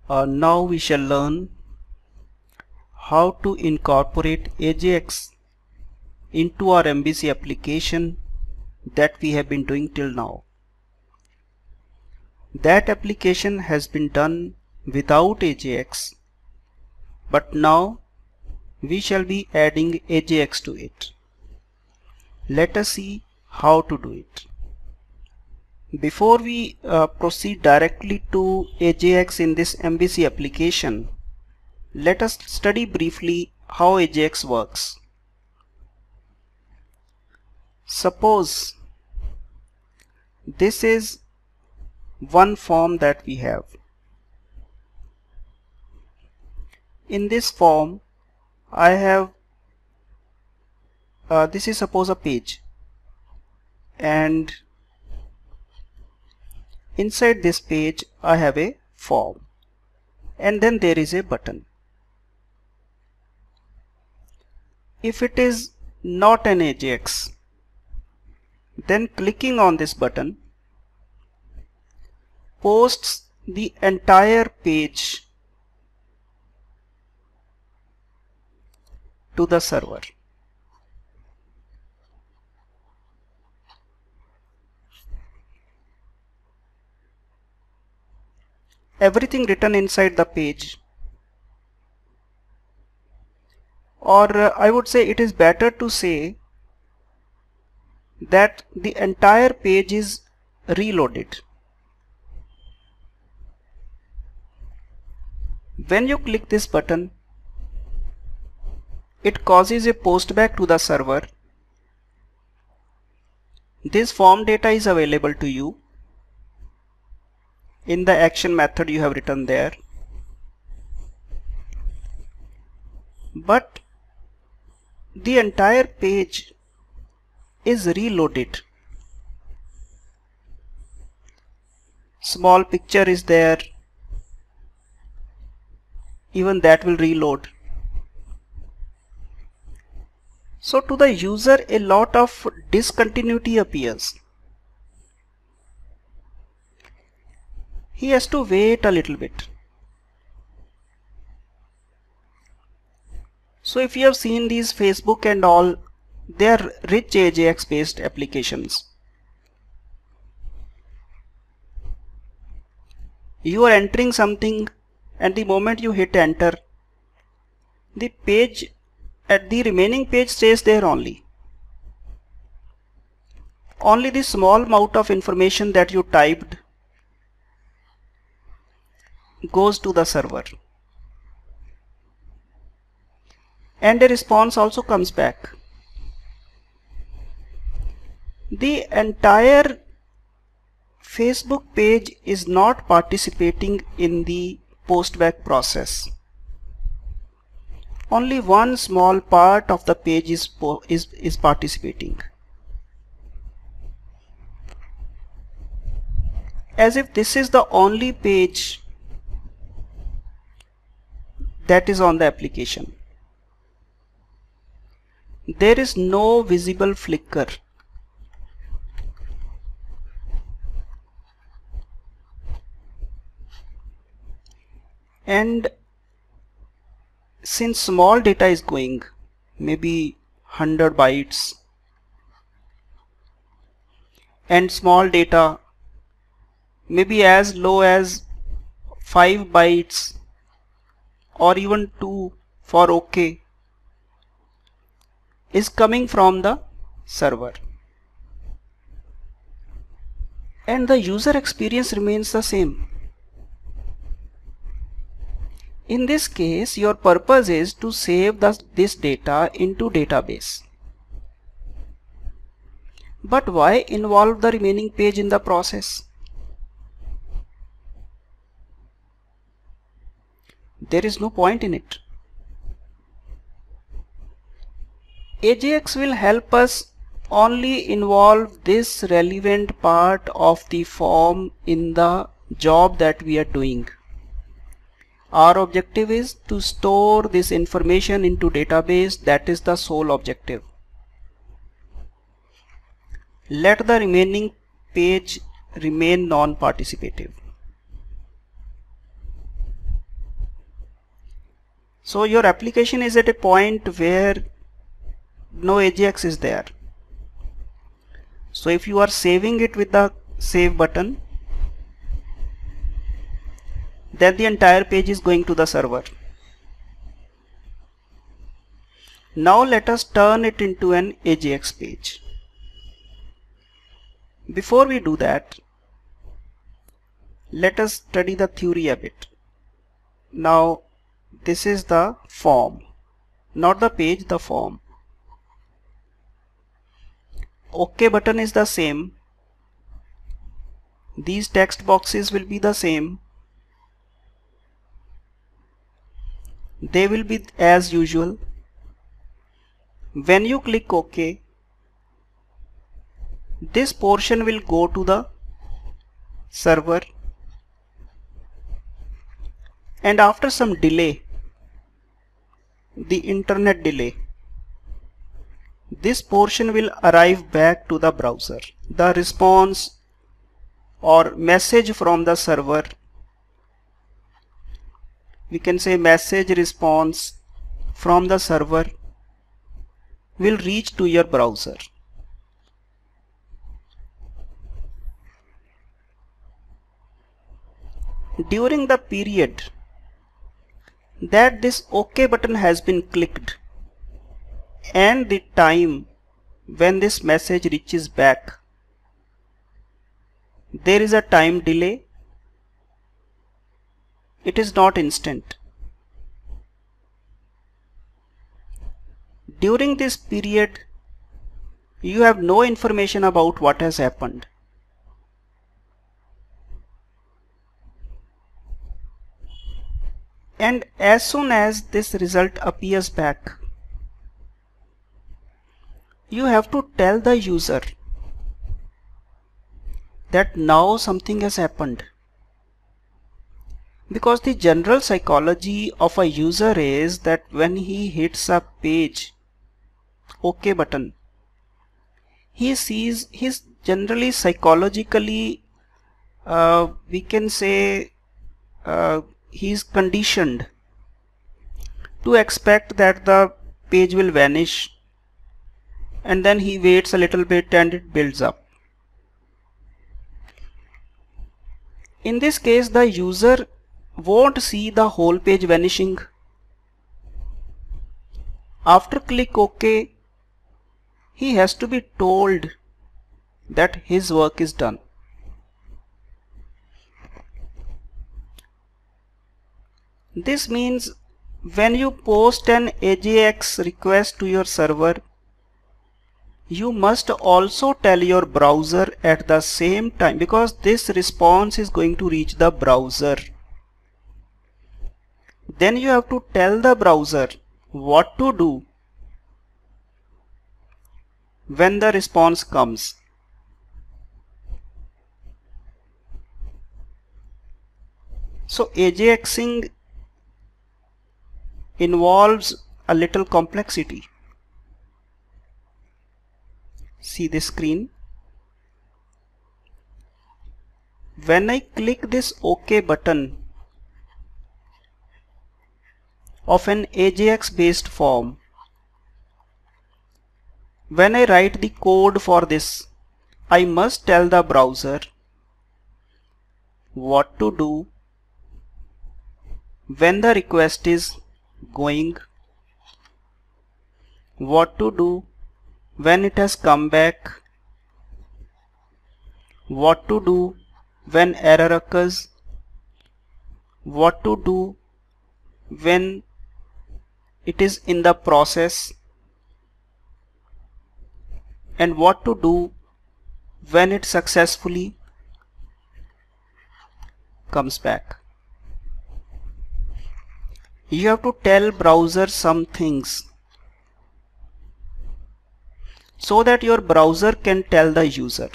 Now we shall learn how to incorporate AJAX into our MVC application that we have been doing till now. That application has been done without AJAX, but now we shall be adding AJAX to it. Let us see how to do it. Before we proceed directly to AJAX in this MVC application, let us study briefly how AJAX works. Suppose this is one form that we have. In this form I have this is suppose a page, and inside this page I have a form, and then there is a button. If it is not an AJAX, then clicking on this button posts the entire page to the server. Everything written inside the page, or I would say it is better to say that the entire page is reloaded. When you click this button, it causes a post back to the server. This form data is available to you in the action method you have written there, but the entire page is reloaded. Small picture is there, even that will reload. So to the user a lot of discontinuity appears. He has to wait a little bit. So if you have seen these Facebook and all, they are rich AJAX based applications. You are entering something, and the moment you hit enter, the page at the remaining page stays there only. Only the small amount of information that you typed goes to the server, and a response also comes back. The entire Facebook page is not participating in the postback process. Only one small part of the page is participating, as if this is the only page that is on the application. There is no visible flicker. And since small data is going, maybe 100 bytes, and small data maybe as low as 5 bytes or even 2 for OK, is coming from the server, and the user experience remains the same. In this case, your purpose is to save this data into database. But why involve the remaining page in the process? There is no point in it. AJAX will help us only involve this relevant part of the form in the job that we are doing. Our objective is to store this information into database. That is the sole objective. Let the remaining page remain non-participative. So your application is at a point where no AJAX is there. So if you are saving it with the save button, then the entire page is going to the server. Now let us turn it into an AJAX page. Before we do that, let us study the theory a bit. Now this is the form, not the page, the form. OK button is the same. These text boxes will be the same. They will be as usual. When you click OK, this portion will go to the server, and after some delay, the internet delay, this portion will arrive back to the browser. The response or message from the server, we can say message response from the server, will reach to your browser. During the period that this OK button has been clicked and the time when this message reaches back, there is a time delay. It is not instant. During this period, you have no information about what has happened. And as soon as this result appears back, you have to tell the user that now something has happened. Because the general psychology of a user is that when he hits a page OK button, he sees, he's generally psychologically, we can say, he's conditioned to expect that the page will vanish, and then he waits a little bit and it builds up. In this case, the user won't see the whole page vanishing. After click OK, he has to be told that his work is done. This means when you post an AJAX request to your server, you must also tell your browser at the same time, because this response is going to reach the browser. Then you have to tell the browser what to do when the response comes. So AJAXing involves a little complexity. See this screen. When I click this OK button of an AJAX based form, when I write the code for this, I must tell the browser what to do when the request is going, what to do when it has come back, what to do when error occurs, what to do when it is in the process, and what to do when it successfully comes back. You have to tell browser some things so that your browser can tell the user.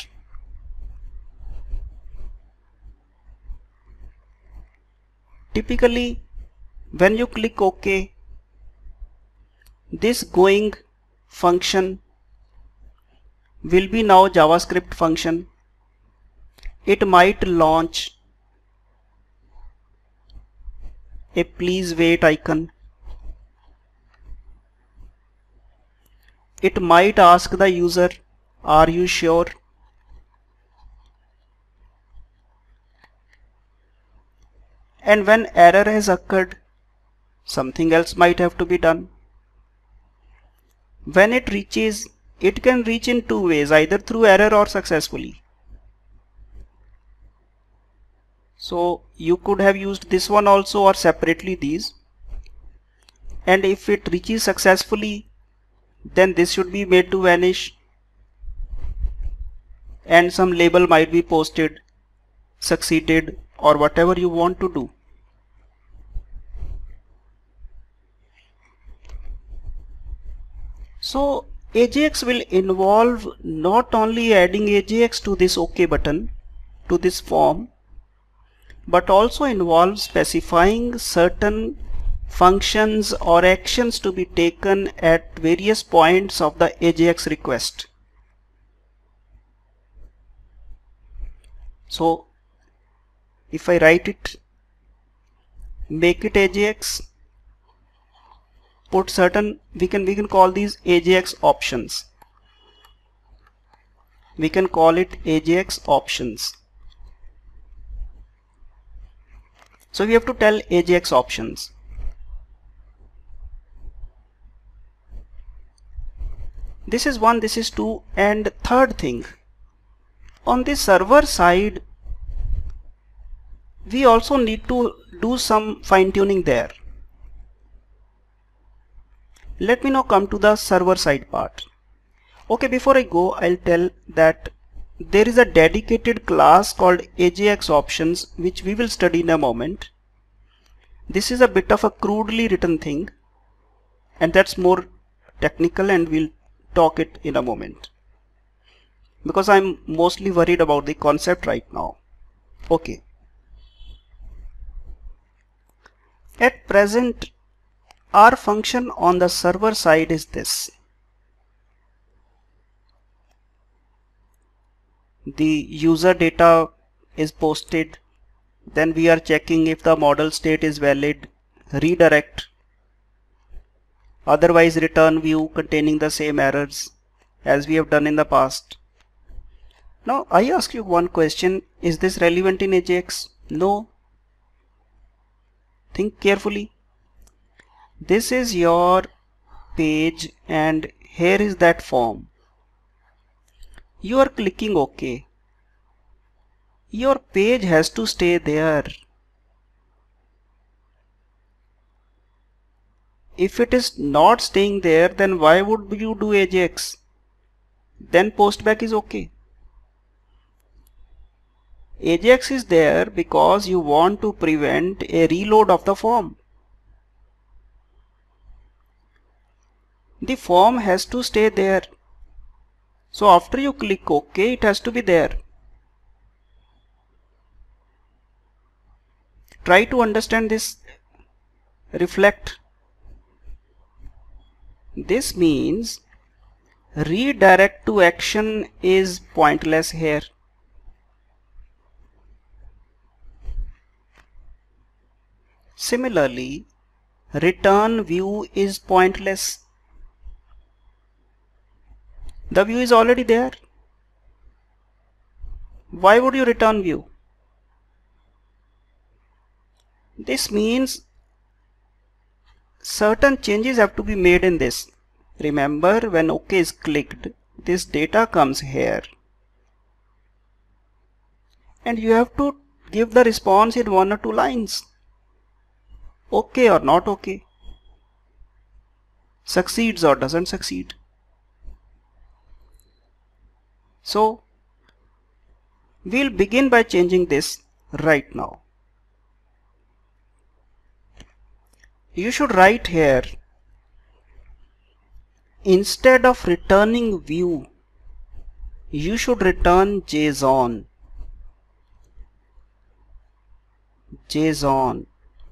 Typically, when you click OK, this going function will be now JavaScript function. It might launch a please wait icon, it might ask the user, are you sure? And when error has occurred, something else might have to be done. When it reaches, it can reach in two ways, either through error or successfully. So you could have used this one also or separately these. And if it reaches successfully, then this should be made to vanish and some label might be posted, succeeded, or whatever you want to do. So AJAX will involve not only adding AJAX to this OK button, to this form, but also involves specifying certain functions or actions to be taken at various points of the AJAX request. So if I write it, make it AJAX, put certain, we can call these AJAX options. We can call it AJAX options. So we have to tell AJAX options. This is one, this is two, and third thing, on the server side, we also need to do some fine-tuning there. Let me now come to the server side part. Okay, before I go, I'll tell that there is a dedicated class called AJAX options, which we will study in a moment. This is a bit of a crudely written thing, and that's more technical, and we'll talk it in a moment, because I'm mostly worried about the concept right now. Okay. At present, our function on the server side is this. The user data is posted, then we are checking if the model state is valid, redirect, otherwise return view containing the same errors as we have done in the past. Now I ask you one question, is this relevant in AJAX? No. Think carefully. This is your page and here is that form. You are clicking OK. Your page has to stay there. If it is not staying there, then why would you do AJAX? Then postback is okay. AJAX is there because you want to prevent a reload of the form. The form has to stay there. So after you click OK, it has to be there. Try to understand this. Reflect. This means redirect to action is pointless here. Similarly, return view is pointless. The view is already there. Why would you return view? This means certain changes have to be made in this. Remember, when OK is clicked, this data comes here. And you have to give the response in 1 or 2 lines. OK or not OK. Succeeds or doesn't succeed. So we'll begin by changing this right now. You should write here, instead of returning view, you should return JSON. JSON.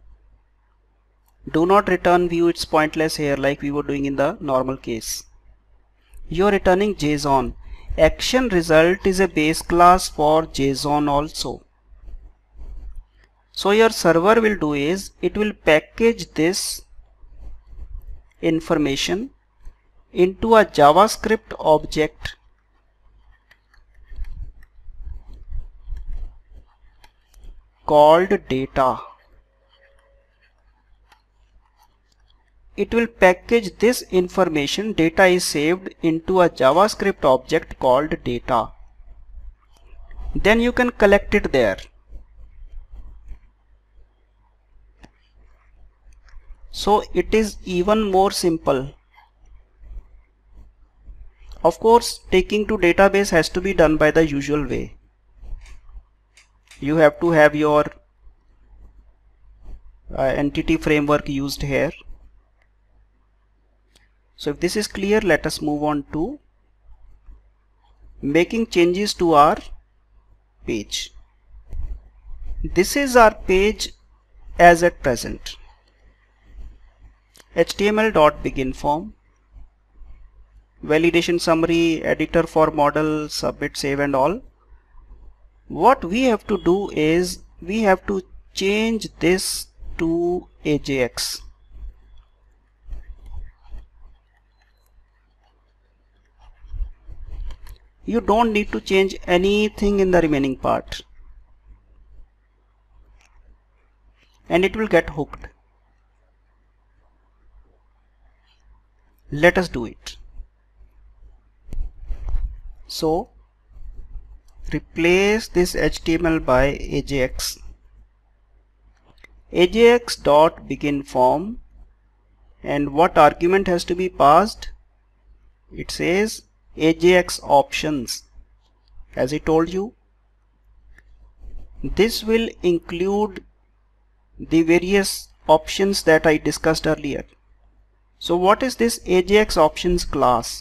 Do not return view, it's pointless here like we were doing in the normal case. You are returning JSON. Action result is a base class for JSON also. So your server will do is, it will package this information into a JavaScript object called data. It will package this information. Data is saved into a JavaScript object called data. Then you can collect it there. So it is even more simple. Of course, taking to database has to be done by the usual way. You have to have your entity framework used here. So if this is clear, let us move on to making changes to our page. This is our page as at present. HTML.begin form, validation summary, editor for model, submit, save and all. What we have to do is we have to change this to AJAX. You don't need to change anything in the remaining part, and it will get hooked. Let us do it. So replace this HTML by AJAX. AJAX.begin form, and what argument has to be passed? It says AJAX options. As I told you, this will include the various options that I discussed earlier. So what is this AJAX options class?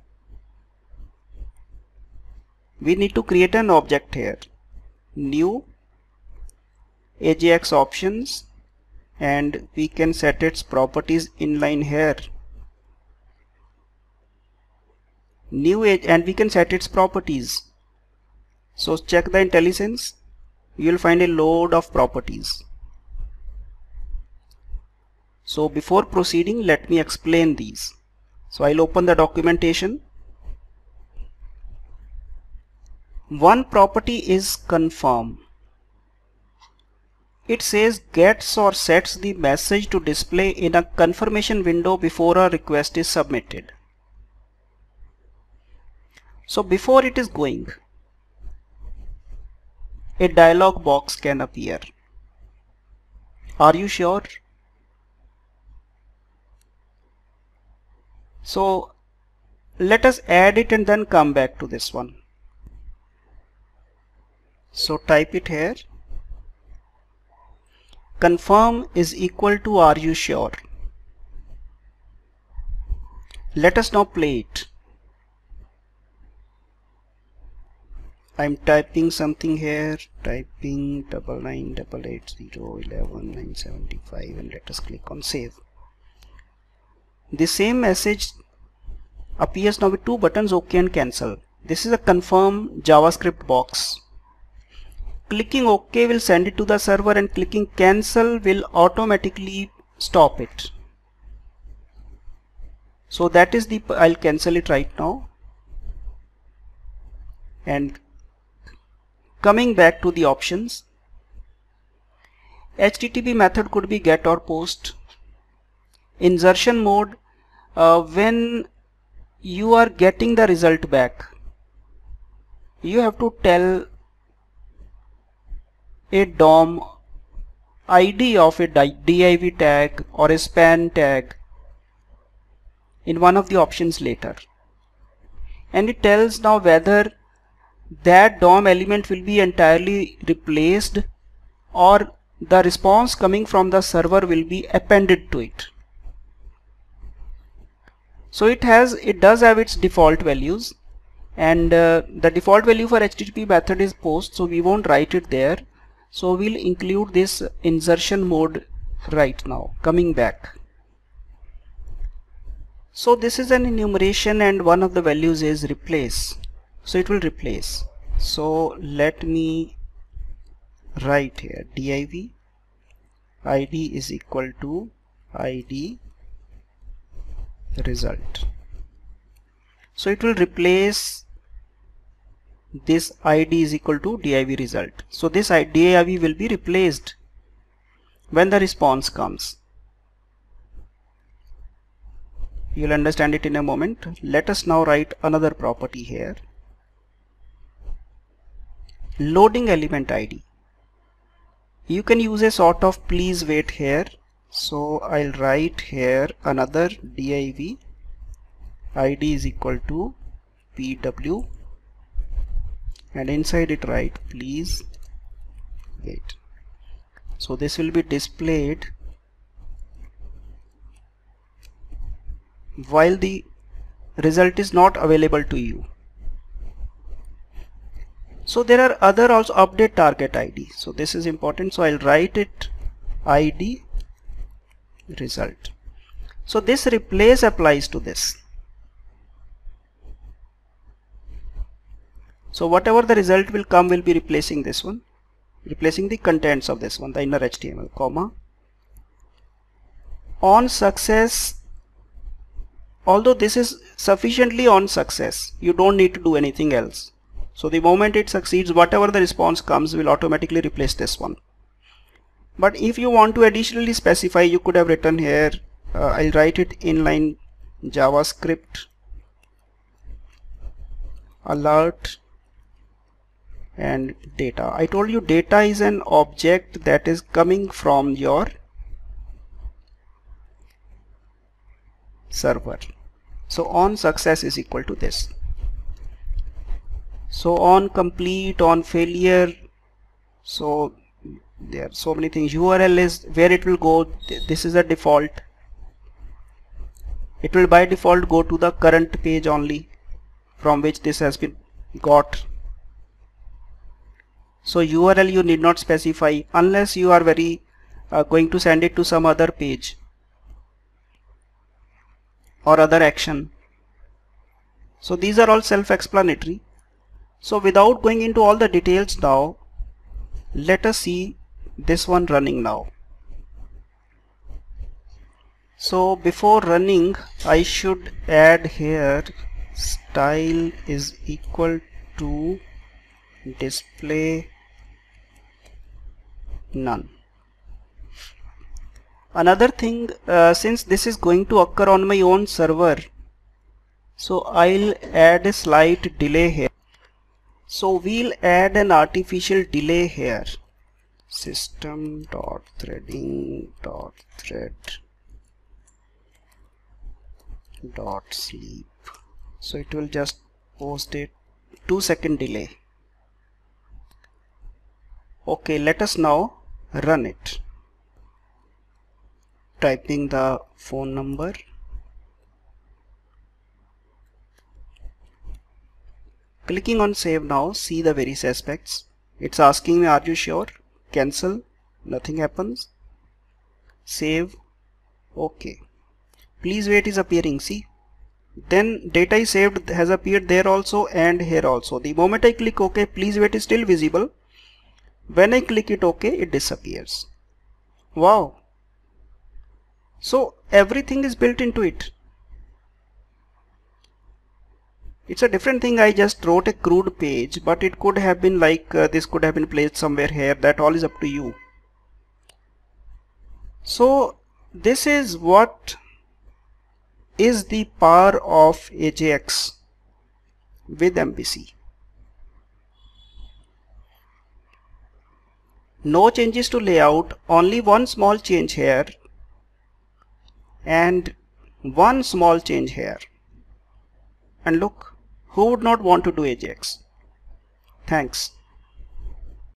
We need to create an object here, new AJAX options, and we can set its properties inline here. New and we can set its properties. So check the IntelliSense, you will find a load of properties. So before proceeding, let me explain these. So I'll open the documentation. One property is confirm. It says gets or sets the message to display in a confirmation window before a request is submitted. So before it is going, a dialog box can appear. Are you sure? So let us add it and then come back to this one. So type it here. Confirm is equal to are you sure. Let us now play it. I'm typing something here, typing 9988011 and let us click on save. The same message appears now with two buttons, OK and cancel. This is a confirm JavaScript box. Clicking OK will send it to the server and clicking cancel will automatically stop it. So that is the, I'll cancel it right now. And coming back to the options, HTTP method could be get or post. Insertion mode, when you are getting the result back, you have to tell a DOM ID of a div tag or a span tag in one of the options later, and it tells now whether that DOM element will be entirely replaced or the response coming from the server will be appended to it. So it does have its default values, and the default value for HTTP method is post, so we won't write it there. So we'll include this insertion mode right now. Coming back, so this is an enumeration and one of the values is replace, so it will replace. So let me write here div id is equal to id result. So it will replace this ID is equal to div result. So this div will be replaced when the response comes. You'll understand it in a moment. Let us now write another property here. Loading element ID. You can use a sort of please wait here. So I'll write here another div ID is equal to pw, and inside it write please wait. So this will be displayed while the result is not available to you. So there are other also update target ID. So this is important. So I'll write it ID result. So this replace applies to this. So whatever the result will come will be replacing this one, replacing the contents of this one, the inner HTML, comma. On success, although this is sufficiently on success, you don't need to do anything else. So the moment it succeeds, whatever the response comes will automatically replace this one. But if you want to additionally specify, you could have written here, I'll write it inline JavaScript alert and data. I told you data is an object that is coming from your server. So on success is equal to this. So on complete, on failure, so there are so many things. URL is where it will go. This is a default. It will by default go to the current page only from which this has been got. So URL you need not specify unless you are going to send it to some other page or other action. So these are all self-explanatory. So without going into all the details now, let us see this one running now. So before running, I should add here style is equal to display none. Another thing, since this is going to occur on my own server, so I'll add a slight delay here. So we'll add an artificial delay here. System.threading.thread.sleep. So it will just post a 2-second delay. Okay, let us now run it. Typing the phone number. Clicking on save now, see the various aspects. It's asking me, are you sure? Cancel, nothing happens. Save, okay. Please wait is appearing, see. Then data is saved has appeared there also and here also. The moment I click OK, please wait is still visible. When I click it OK, it disappears. Wow. So everything is built into it. It's a different thing. I just wrote a crude page, but it could have been like this could have been placed somewhere here. That all is up to you. So this is what is the power of AJAX with MVC. No changes to layout, only one small change here and one small change here. And look, who would not want to do AJAX? Thanks.